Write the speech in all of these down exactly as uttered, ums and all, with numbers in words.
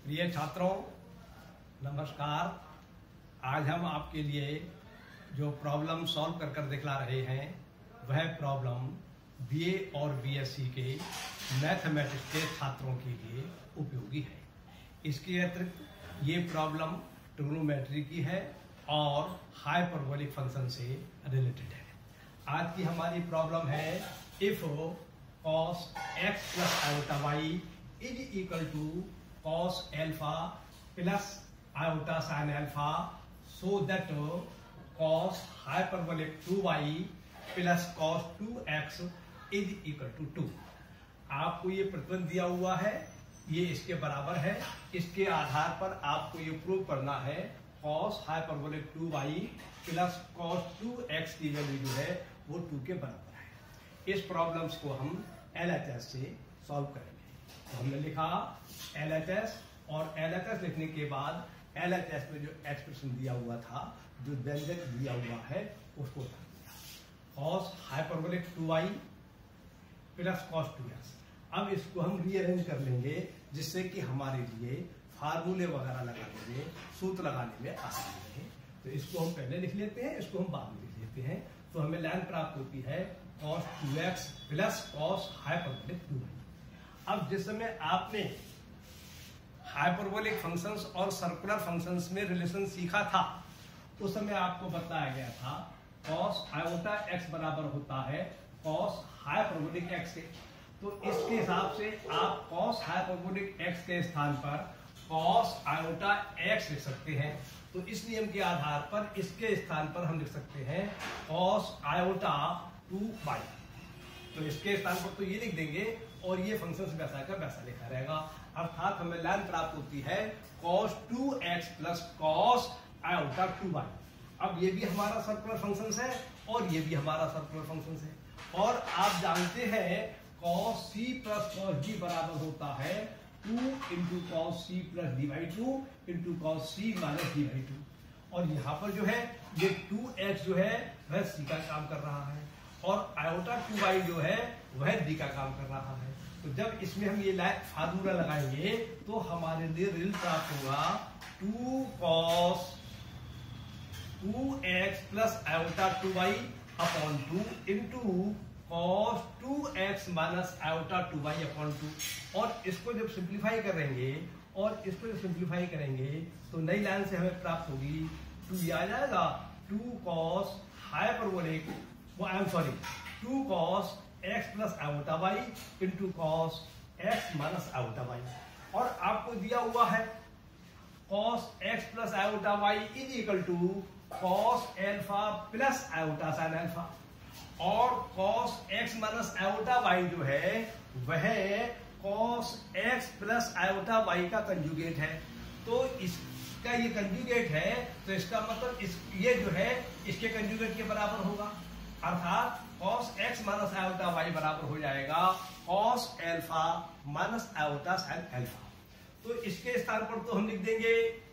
प्रिय छात्रों, नमस्कार। आज हम आपके लिए जो प्रॉब्लम सॉल्व कर कर दिखला रहे हैं वह प्रॉब्लम बीए और बीएससी के मैथमेटिक्स के छात्रों के लिए उपयोगी है। इसके अतिरिक्त ये प्रॉब्लम ट्रिग्नोमेट्री की है और हाइपरबोलिक फंक्शन से रिलेटेड है। आज की हमारी प्रॉब्लम है if cos x plus iota y is equal to cos alpha plus iota sin alpha so that cos hyperbolic two y plus cos two x is equal to two. आपको ये प्रतिबंध दिया हुआ है, ये इसके बराबर है। इसके आधार पर आपको ये प्रूव करना है cos hyperbolic two y plus cos two x की वैल्यू जो है वो टू के बराबर है। इस प्रॉब्लम्स को हम एल एच एस से सॉल्व करेंगे। तो हमने लिखा एल एच एस और एल एच एस लिखने के बाद एल एच एस में जो एक्सप्रेशन दिया हुआ था, जो व्यंजक दिया हुआ है, उसको रख दिया cos hyperbolic two y plus cos two x. अब इसको हम रीअरेंज कर लेंगे जिससे कि हमारे लिए फार्मूले वगैरह लगाने में, सूत्र लगाने में आसानी रहे। तो इसको हम पहले लिख लेते हैं, इसको हम बाद में लिख लेते हैं। तो हमें लाइन प्राप्त होती है cos two x plus cos hyperbolic two y. अब जिस समय आपने हाइपरबोलिक फंक्शंस और सर्कुलर फंक्शंस में रिलेशन सीखा था, उस समय आपको बताया गया था cos आयोटा x बराबर होता है cos हाइपरबोलिक x के। तो इसके हिसाब से आप cos हाइपरबोलिक x के स्थान पर cos आयोटा x लिख सकते हैं। तो इस नियम के आधार पर इसके स्थान पर हम लिख सकते हैं cos आयोटा टू वाई। तो इसके स्थान पर तो ये लिख देंगे और ये फंक्शन वैसा का वैसा लिखा रहेगा। अर्थात हमें लाइन प्राप्त होती है cos two x plus cos iota two y. अब ये भी हमारा सर्कुलर फंक्शन है और ये भी हमारा सर्कुलर फंक्शन है। और आप जानते हैं cos c plus cos d बराबर होता है two into cos c plus d by two into cos c minus d by two. और यहाँ पर जो है ये टू एक्स जो है वह c का काम कर रहा है और आयोटा टू वाई जो है वह डी का काम कर रहा है। तो जब इसमें हम ये फार्मूला लगाएंगे तो हमारे लिए रिजल्ट प्राप्त होगा two cos two x plus iota two y upon two into cos two x minus iota two y upon two. और इसको जब सिंप्लीफाई करेंगे और इसको जब सिंप्लीफाई करेंगे तो नई लाइन से हमें प्राप्त होगी टू, ये आ जाएगा टू कॉस हाइपरबोलिक वो I am sorry two cos x plus iota y into cos x minus iota y. और आपको दिया हुआ है cos x plus iota y is equal to cos alpha plus iota sine alpha. और cos x minus iota y जो है वह cos x plus iota y का कंजुगेट है। तो इसका ये कंजुगेट है तो इसका मतलब इस ये जो है इसके कंजुगेट के बराबर होगा। अर्थात cos x minus iota y बराबर हो जाएगा cos alpha minus iota sine alpha. तो इसके स्थान पर तो हम लिख देंगे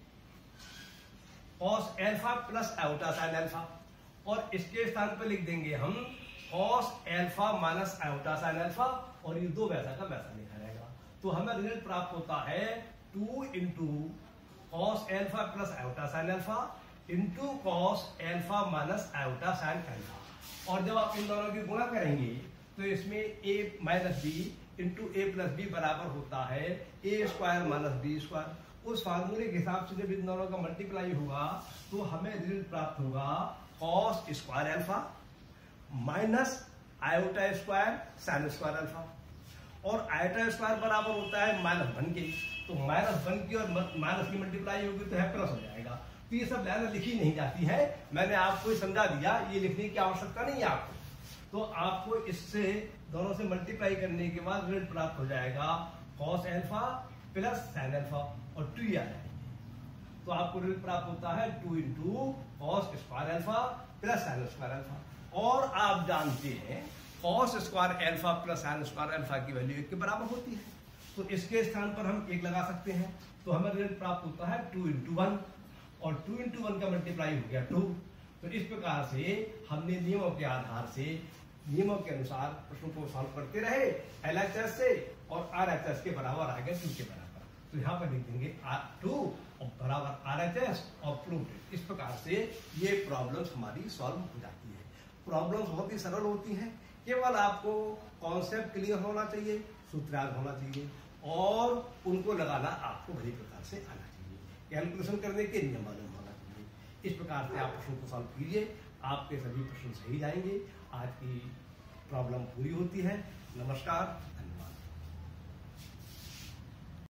cos alpha plus iota sine alpha और इसके स्थान पर लिख देंगे हम cos alpha minus iota sine alpha और ये दो वैसा का वैसा लिखा रहेगा। तो हमें रिजल्ट प्राप्त होता है two into cos alpha plus iota sine alpha into cos alpha minus iota sine alpha. और जब आप इन दोनों की गुणा करेंगे तो इसमें a minus b into a plus b बराबर होता है a square minus b square. उस फार्मूले के हिसाब से जब इन दोनों का मल्टीप्लाई होगा तो हमें रिजल्ट प्राप्त होगा cos square alpha minus iota square sine square alpha. और आयोटा स्क्वायर बराबर होता है माइनस वन के। तो माइनस वन की और माइनस की मल्टीप्लाई होगी तो है प्लस हो जाएगा। तो ये सब लाइन लिखी नहीं जाती है, मैंने आपको समझा दिया, ये लिखने की आवश्यकता नहीं है आपको। तो आपको इससे दोनों से मल्टीप्लाई करने के बाद रिजल्ट प्राप्त हो जाएगा cos alpha plus sine alpha और टू आ जाएगी। तो आपको रिजल्ट प्राप्त होता है two into cos square alpha plus sine square alpha. और आप जानते हैं cos square alpha plus sine square alpha की वैल्यू एक के बराबर होती है। तो इसके स्थान पर हम एक लगा सकते हैं। तो हमें रिजल्ट प्राप्त होता है टू इंटू वन और टू इंटू वन का मल्टीप्लाई हो गया टू। तो इस प्रकार से हमने नियमों के आधार से, नियमों के अनुसार प्रश्नों को सॉल्व करते रहे एल एच एस से और आर एच एस के बराबर आ गए टू के बराबर। तो यहाँ पर लिख देंगे आर टू और बराबर आर एच एस और प्रूव। इस प्रकार से ये प्रॉब्लम्स हमारी सॉल्व हो जाती है। प्रॉब्लम्स बहुत ही सरल होती हैं, केवल आपको कॉन्सेप्ट क्लियर होना चाहिए, सूत्रार्थ होना चाहिए और उनको लगाना आपको बड़ी प्रकार से आना चाहिए। कैलकुलेशन करने के नियम मालूम होना चाहिए। इस प्रकार से आप प्रश्न को सॉल्व कीजिए, आपके सभी प्रश्न सही जाएंगे। आज की प्रॉब्लम पूरी होती है। नमस्कार।